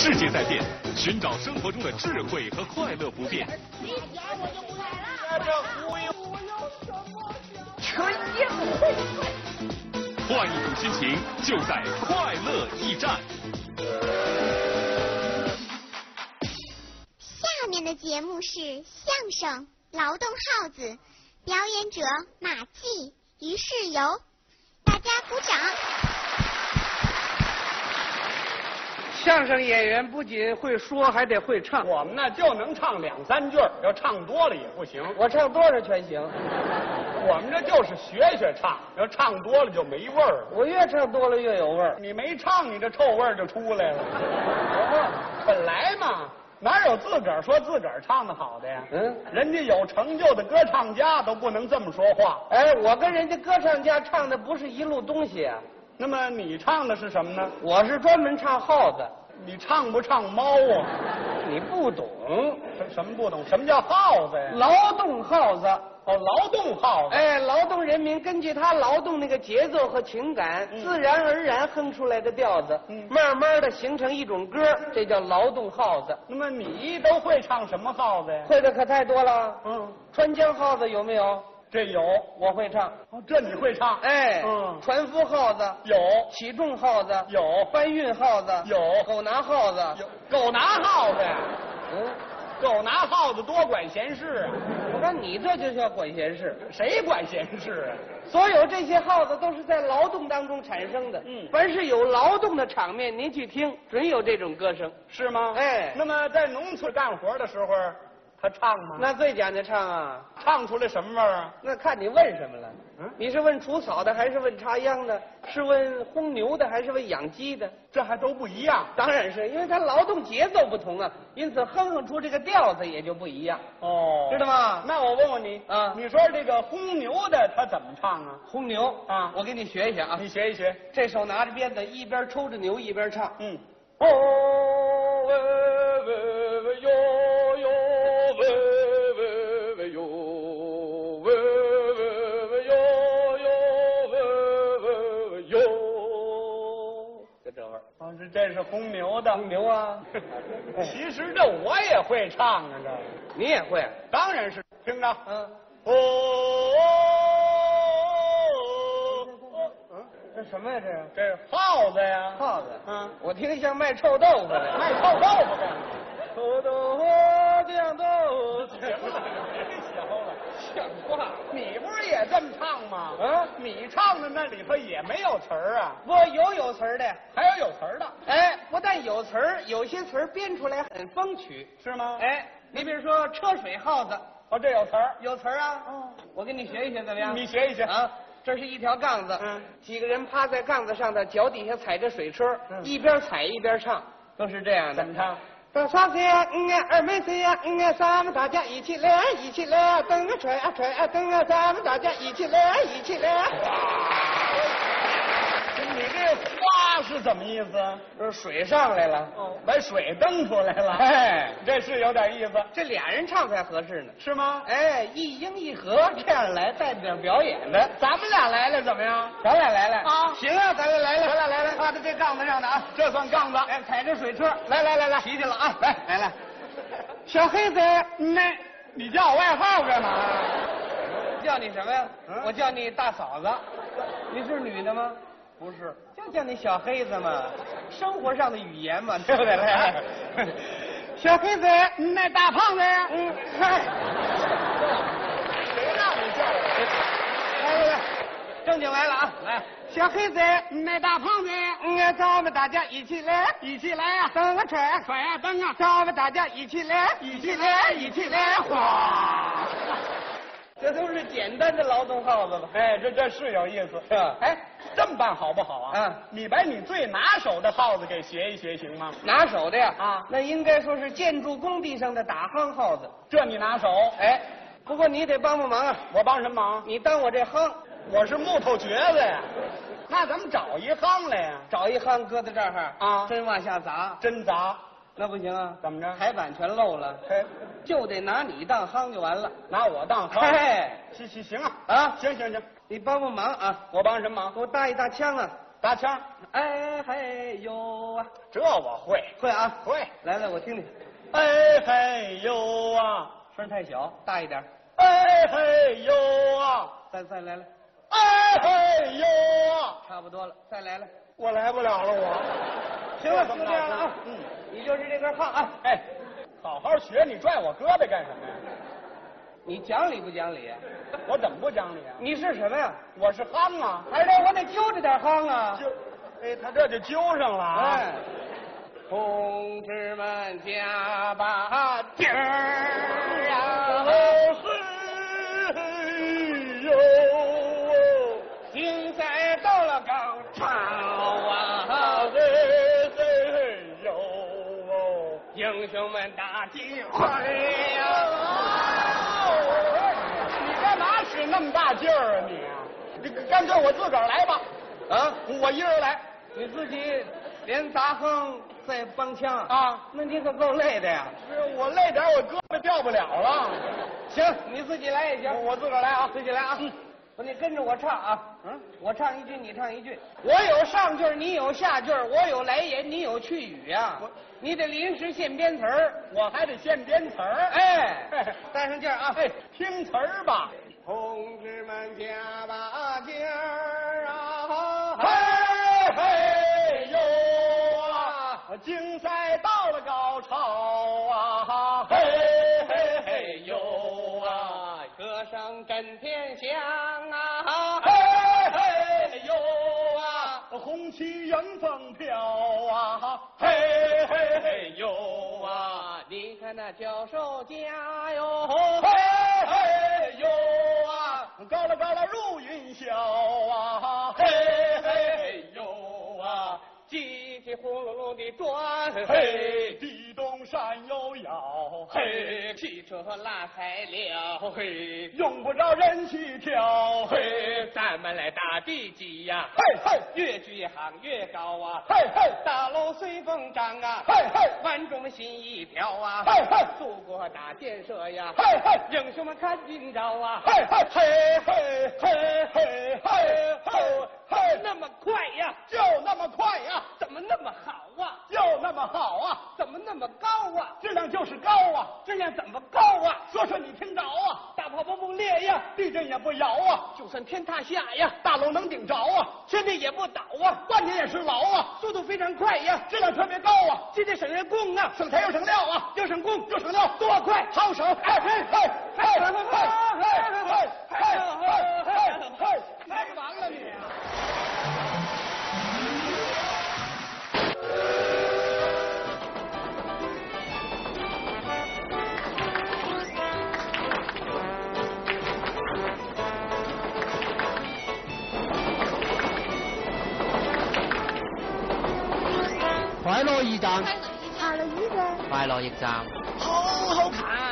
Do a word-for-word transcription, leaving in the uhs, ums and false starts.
世界在变，寻找生活中的智慧和快乐不变。 全宴会， 换一种心情，就在快乐驿站。 下面的节目是相声《劳动号子》，表演者马季、于世友，大家鼓掌。 相声演员不仅会说，还得会唱。 我们呢就能唱两三句，要唱多了也不行。 我唱多少全行。 我们这就是学学唱，要唱多了就没味儿。 我越唱多了越有味儿。 你没唱，你这臭味儿就出来了。本来嘛，哪有自个儿说自个儿唱的好的呀？ 嗯， 人家有成就的歌唱家都不能这么说话。 哎，我跟人家歌唱家唱的不是一路东西啊。 那么你唱的是什么呢？ 我是专门唱耗子。 你唱不唱猫啊？ 你不懂。 什什么不懂？什么叫耗子呀？ 劳动耗子。 哦，劳动耗子。 哎，劳动人民根据他劳动那个节奏和情感，嗯、自然而然哼出来的调子，嗯、慢慢的形成一种歌，这叫劳动耗子。 那么你都会唱什么耗子呀？ 会的可太多了。 嗯， 川江耗子有没有？ 这有， 我会唱。 哦，这你会唱？ 哎， 嗯， 船夫耗子有， 起重耗子有， 搬运耗子有， 狗拿耗子有，狗拿耗子呀？ 嗯， 狗拿耗子多管闲事啊！ 我说你这就叫管闲事， 谁管闲事啊？ 所有这些耗子都是在劳动当中产生的。 嗯， 凡是有劳动的场面，您去听，准有这种歌声， 是吗？ 哎， 那么在农村干活的时候，他唱吗？ 那最讲究唱啊， 唱出来什么味儿啊？ 那看你问什么了。 嗯， 你是问除草的，还是问插秧的？是问烘牛的，还是问养鸡的？ 这还都不一样。 当然是，因为它劳动节奏不同啊，因此哼哼出这个调子也就不一样。 哦， 知道吗？ 那我问问你啊， 你说这个烘牛的他怎么唱啊？ 烘牛啊， 我给你学一下啊， 你学一学。 这手拿着鞭子，一边抽着牛一边唱。 嗯， 哦喂喂喂哟哟喂喂喂哟喂喂喂哟哟喂喂喂哟，就这味儿。 哦，这这是烘牛的。 烘牛啊， 其实这我也会唱啊，这你也会？ 当然是。听着， 嗯， 哦。 这什么呀？这是这是耗子呀， 耗子。 嗯， 我听像卖臭豆腐的， 卖臭豆腐的。 臭豆腐酱豆腐， 行了，别学了， 像话。 你不是也这么唱吗？ 啊， 你唱的那里头也没有词儿啊？ 不，有有词儿的， 还有有词儿的。 哎，不但有词儿，有些词儿编出来很风趣， 是吗？ 哎，你比如说车水耗子， 哦，这有词儿， 有词儿啊。哦，我给你学一学，怎么样？ 你学一学啊。这是一条杠子， 嗯， 几个人趴在杠子上头，脚底下踩着水车， 嗯， 一边踩一边唱，都是这样的。 怎么唱？ 等三岁呀，嗯啊，二妹岁呀，嗯啊，咱们大家一起来，一起来，蹬啊踹啊踹啊蹬啊，咱们大家一起来，一起来。 你这花是怎么意思？ 这水上来了， 哦，把水蹬出来了。 哎， 这是有点意思。 这俩人唱才合适呢， 是吗？ 哎，一英一和，这样来带着点表演的。 咱们俩来了怎么样？ 咱俩来了啊， 行啊，咱俩来了， 咱俩来了， 趴在这杠子上的啊， 这算杠子。 哎，踩着水车， 来来来来， 骑去了啊，来来来， 小黑子， 那你叫我外号干嘛？ 叫你什么呀？ 嗯、 我叫你大嫂子。你是女的吗？ 不是， 就叫你小黑子嘛，生活上的语言嘛，对不对？来，小黑子， 那大胖子呀？ 嗯，嗨， 谁让你叫我？ 来来来，正经来了啊！来，小黑子， 那大胖子呀？ 嗯，咱们大家一起来， 一起来呀！ 蹬啊踹， 踹呀蹬啊！ 咱们大家一起来， 一起来，一起来，哗！ 这都是简单的劳动耗子吧？ 哎，这这是有意思， 是吧？ 哎，这么办好不好啊？ 嗯， 你把你最拿手的耗子给学一学，行吗？ 拿手的呀？ 啊， 那应该说是建筑工地上的打夯耗子。 这你拿手？ 哎，不过你得帮帮忙啊！ 我帮什么忙？ 你当我这夯， 我是木头橛子呀。那咱们找一夯来呀？ 找一夯搁在这儿啊， 真往下砸， 真砸。 那不行啊！ 怎么着？ 台板全漏了， 哎， 就得拿你当夯就完了。 拿我当夯？ 哎， 行行行啊！ 啊， 行行行， 你帮帮忙啊！ 我帮什么忙？ 给我搭一大枪啊！ 搭腔。 哎嘿呦啊， 这我会会啊， 会。 来来，我听听。 哎嘿呦啊， 声太小，大一点。 哎嘿呦啊， 再再来来。 哎嘿呦啊， 差不多了，再来来。 我来不了了，我。 行了，就这样了啊。 嗯， 你就是这根夯啊。 哎，好好学，你拽我胳膊干什么呀？ 你讲理不讲理？ 我怎么不讲理啊？ 你是什么呀？ 我是夯啊， 还得我得揪着点夯啊。 就，哎，他这就揪上了啊。 哎，同志们加把劲儿啊！ 嘿呦， 竞赛到了高潮啊！ 嘿嘿嘿呦， 英雄们大集会呀！ 你干嘛使那么大劲儿啊你？你干脆我自个儿来吧。 啊， 我一人来你自己连砸哼再帮腔啊？ 那你可够累的呀！ 是我累点，我胳膊掉不了了。 行，你自己来也行， 我自个儿来啊， 自己来啊。 嗯， 不，你跟着我唱啊。嗯，我唱一句，你唱一句。我有上句，你有下句，我有来言，你有去语呀。你得临时现编词儿， 我还得现编词儿。 哎，带上劲儿啊！ 哎，听词儿吧。 同志们加把劲儿啊！ 嘿嘿呦啊，竞赛到了高潮啊！嘿嘿嘿呦啊， 歌声震天响啊！ 嘿嘿呦啊，红旗迎风飘啊！嘿嘿嘿呦啊， 你看那教授家哟， 嘿嘿呦啊，高了高了入云霄啊！嘿嘿嘿呦啊， 机器轰隆隆地转， 嘿，地动山又摇， 嘿，汽车拉材料，嘿， 用不着人去挑， 嘿，咱们来打地基呀， 嘿嘿越举行越高啊， 嘿嘿大楼随风长啊， 嘿嘿万众心一条啊， 嘿嘿祖国大建设呀， 嘿嘿英雄们看今朝啊， 嘿嘿嘿嘿嘿嘿嘿嘿嘿， 那么快呀， 就那么快呀， 怎么那么好啊？ 就那么好啊， 怎么那么高啊？ 质量就是高啊， 质量怎么高啊？ 说说你听着啊， 大炮不崩裂呀， 地震也不摇啊， 就算天塌下呀， 大楼能顶着啊， 天地也不倒啊， 万年也是牢啊， 速度非常快呀， 质量特别高啊， 这得省人工啊， 省材又省料啊， 又省工又省料， 多快， 好省，嘿嘿嘿嘿嘿嘿嘿嘿嘿嘿嘿， 太完了你！ 快樂驛站， 快樂驛站， 快樂驛站， 好好看。